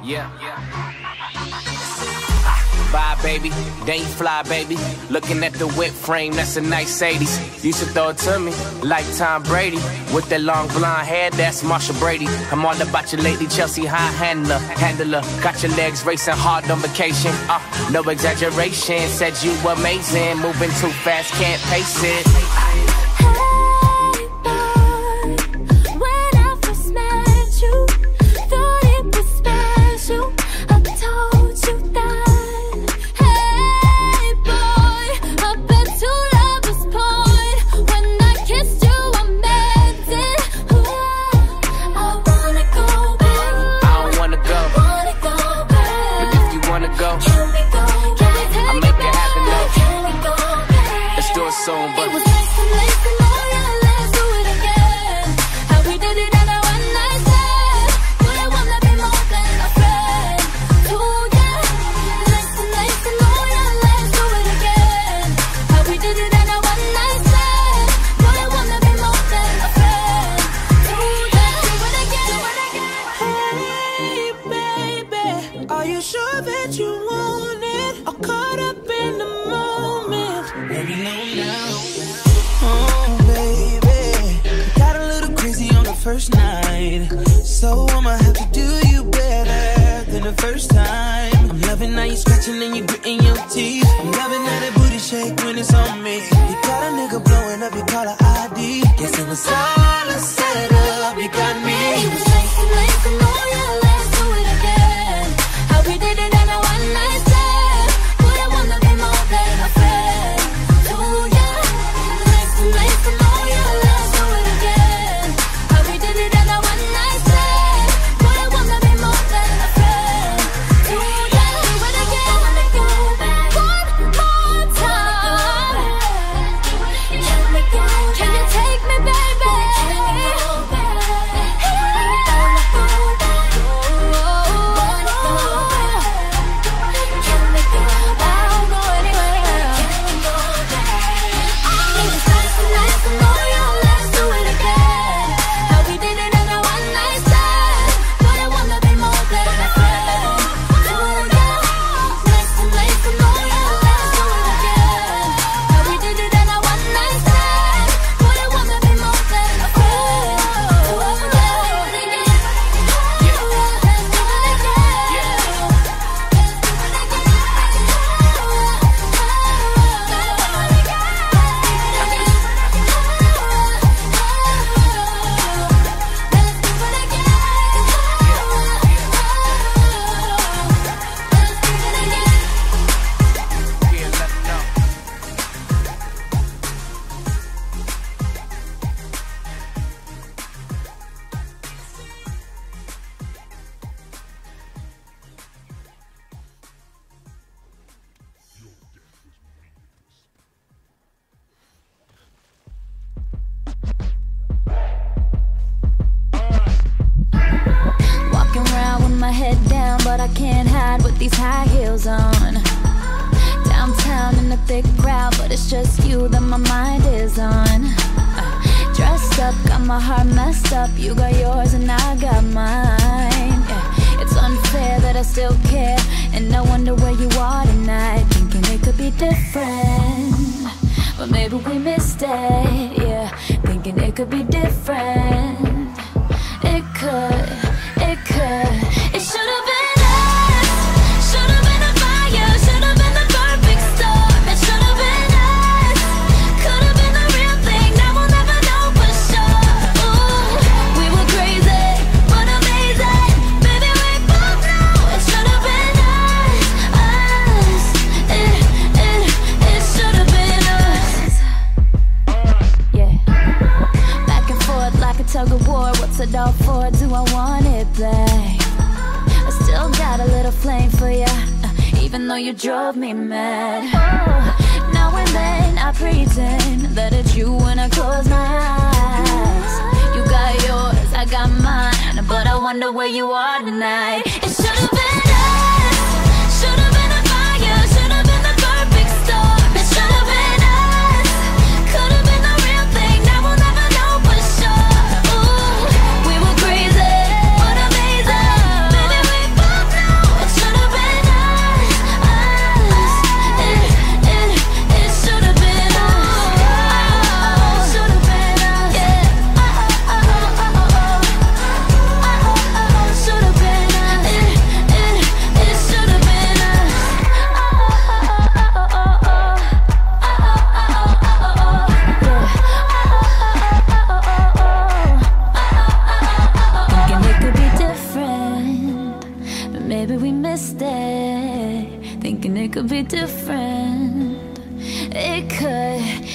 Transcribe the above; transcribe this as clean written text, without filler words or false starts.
Yeah. Bye, baby. Then you fly, baby. Looking at the whip frame, that's a nice 80s. Used to throw it to me like Tom Brady. With that long blonde hair, that's Marsha Brady. I'm all about you lately, Chelsea high handler. Got your legs racing hard on vacation. No exaggeration, said you amazing. Moving too fast, can't pace it. First night, so I'ma have to do you better than the first time. I'm loving how you scratching and you gritting your teeth. I'm loving how that booty shake when it's on me. You got a nigga blowing up your caller ID. Guess it was all a setup. You got me. It was nice and oh yeah, let's do it again. How we did it on a one night stand. Boy, I wanna be more than a friend. Oh yeah, nice and oh yeah, let's do it again. How we did it on a one night stand. Boy, I wanna be more than a friend. Oh yeah, do it again. I wanna go back one more time. Can you take me, baby? could be different. It could